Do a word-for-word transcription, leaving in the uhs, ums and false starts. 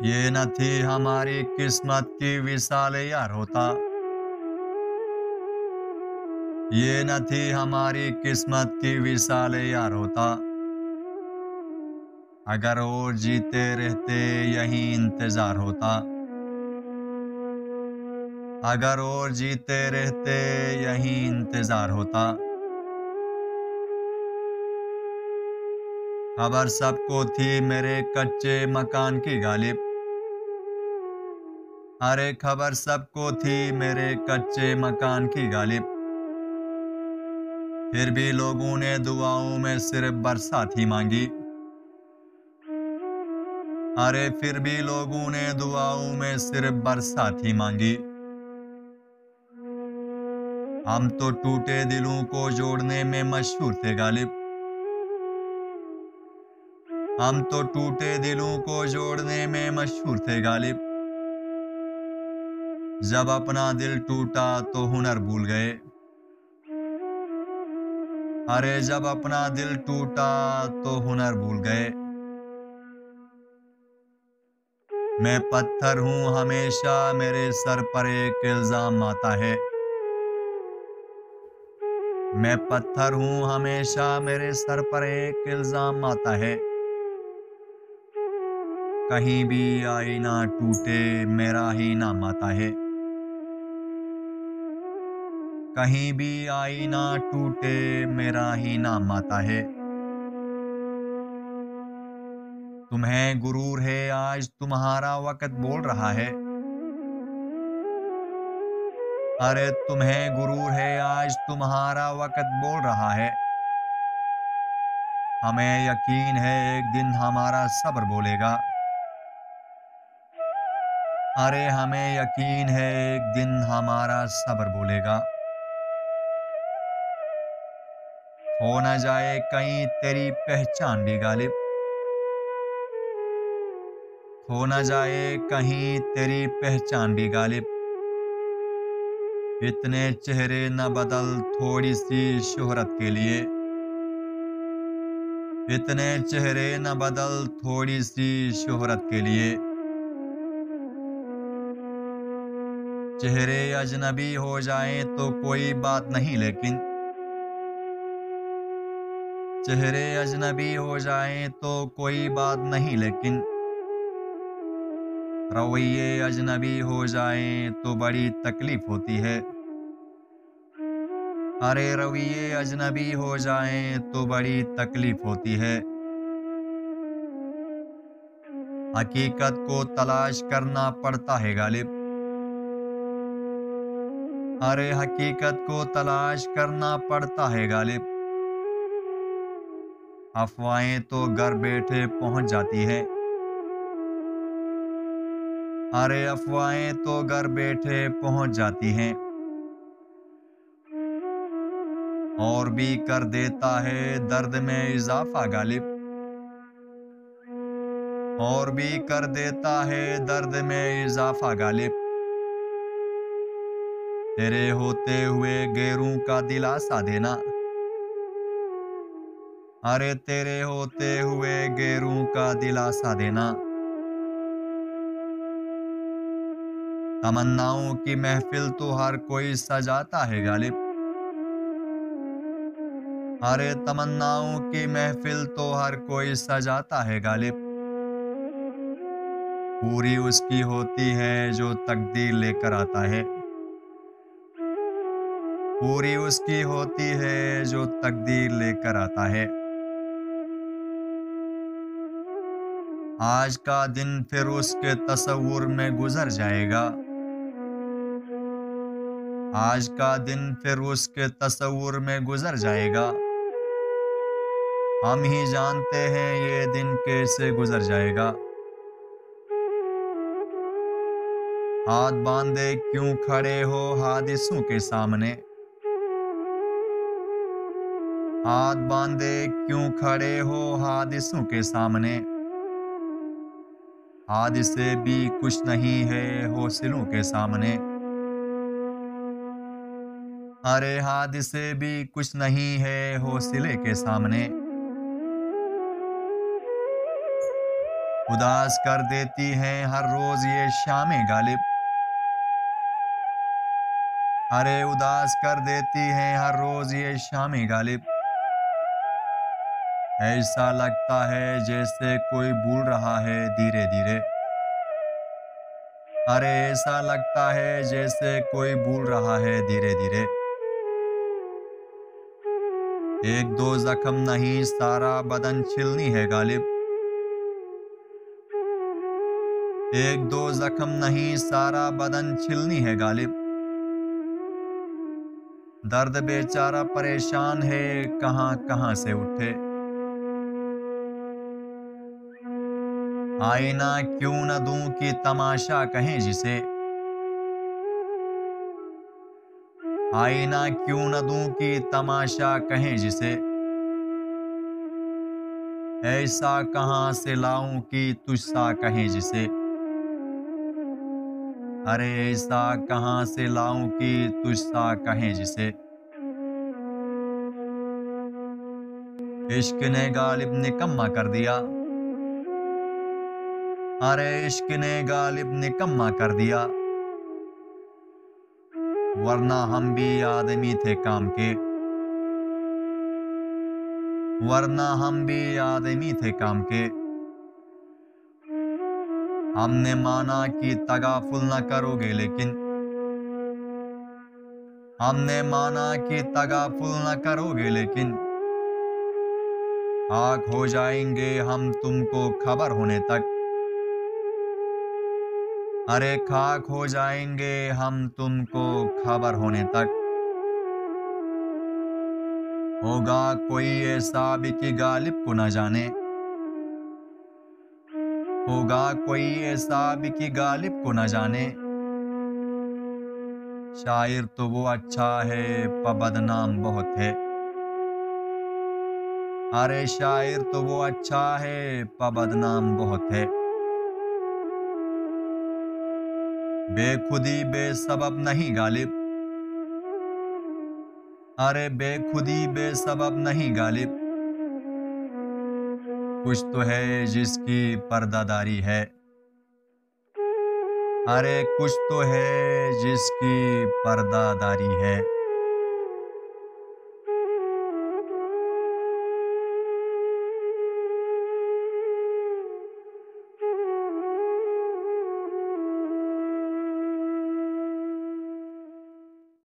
ये न थी हमारी किस्मत की विशाल यार होता। ये न थी हमारी किस्मत की विशाल यार होता। अगर और जीते रहते यही इंतजार होता। अगर और जीते रहते यही इंतजार होता। खबर सबको थी मेरे कच्चे मकान की गालिब। अरे खबर सबको थी मेरे कच्चे मकान की गालिब। फिर भी लोगों ने दुआओं में सिर्फ बरसात ही मांगी। अरे फिर भी लोगों ने दुआओं में सिर्फ बरसात ही मांगी। हम तो टूटे दिलों को जोड़ने में मशहूर थे गालिब। हम तो टूटे दिलों को जोड़ने में मशहूर थे गालिब। जब अपना दिल टूटा तो हुनर भूल गए। अरे जब अपना दिल टूटा तो हुनर भूल गए। मैं पत्थर हूँ हमेशा मेरे सर पर एक इल्जाम आता है। मैं पत्थर हूँ हमेशा मेरे सर पर एक इल्जाम आता है। कहीं भी आईना टूटे मेरा ही नाम आता है। कहीं भी आईना टूटे मेरा ही नाम आता है। तुम्हें गुरूर है आज तुम्हारा वक्त बोल रहा है। अरे तुम्हें गुरूर है आज तुम्हारा वक्त बोल रहा है। हमें यकीन है एक दिन हमारा सब्र बोलेगा। अरे हमें यकीन है एक दिन हमारा सब्र बोलेगा। खो न जाए कहीं तेरी पहचान भी गालिब। खो न जाए कहीं तेरी पहचान भी गालिब। इतने चेहरे न बदल थोड़ी सी शोहरत के लिए। इतने चेहरे न बदल थोड़ी सी शोहरत के लिए। चेहरे अजनबी हो जाएं तो कोई बात नहीं लेकिन। चेहरे अजनबी हो जाएं तो कोई बात नहीं लेकिन। रवैये अजनबी हो जाएं तो बड़ी तकलीफ होती है। अरे रवैये अजनबी हो जाएं तो बड़ी तकलीफ होती है। हकीकत को तलाश करना पड़ता है गालिब। अरे हकीकत को तलाश करना पड़ता है गालिब। अफवाहें तो घर बैठे पहुंच जाती है। अरे अफवाहें तो घर बैठे पहुंच जाती हैं। और भी कर देता है दर्द में इजाफा गालिब। और भी कर देता है दर्द में इजाफा गालिब। तेरे होते हुए गैरों का दिलासा देना। अरे तेरे होते हुए गैरों का दिलासा देना। तमन्नाओं की महफिल तो हर कोई सजाता है गालिब। अरे तमन्नाओं की महफिल तो हर कोई सजाता है गालिब। पूरी उसकी होती है जो तकदीर लेकर आता है। पूरी उसकी होती है जो तकदीर लेकर आता है। आज का दिन फिर उसके तसव्वुर में गुजर जाएगा। आज का दिन फिर उसके तसव्वुर में गुजर जाएगा। हम ही जानते हैं ये दिन कैसे गुजर जाएगा। हाथ बांधे क्यों खड़े हो हादिसों के सामने। हाथ बांधे क्यों खड़े हो हादिसों के सामने। हादिसे भी कुछ नहीं है हौसलों के सामने। अरे हादिसे भी कुछ नहीं है हौसले के सामने। उदास कर देती हैं हर रोज ये शामें गालिब। अरे उदास कर देती हैं हर रोज ये शामें गालिब। ऐसा लगता है जैसे कोई भूल रहा है धीरे धीरे। अरे ऐसा लगता है जैसे कोई भूल रहा है धीरे धीरे। एक दो जख्म नहीं सारा बदन छिलनी है गालिब। एक दो जख्म नहीं सारा बदन छिलनी है गालिब। दर्द बेचारा परेशान है कहां कहां से उठे। आईना क्यों न दूं कि तमाशा कहें जिसे। आईना क्यों न दूं कि तमाशा कहें जिसे। ऐसा कहां से लाऊं कि तुझसा कहें जिसे। अरे ऐसा कहां से लाऊं कि तुझसा कहें जिसे। इश्क ने गालिब निकम्मा कर दिया। अरे इश्क ने गालिब निकम्मा कर दिया। वरना हम भी आदमी थे काम के। वरना हम भी आदमी थे काम के। हमने माना कि तगाफुल न करोगे लेकिन। हमने माना कि तगाफुल न करोगे लेकिन। खाक हो जाएंगे हम तुमको खबर होने तक। अरे खाक हो जाएंगे हम तुमको खबर होने तक। होगा कोई ऐसा भी कि गालिब को न जाने। होगा कोई ऐसा भी कि गालिब को न जाने। शायर तो वो अच्छा है पर बदनाम बहुत है। अरे शायर तो वो अच्छा है पर बदनाम बहुत है। बेखुदी बेसबब नहीं गालिब। अरे बेखुदी बेसबब नहीं गालिब। कुछ तो है जिसकी पर्दादारी है। अरे कुछ तो है जिसकी पर्दादारी है।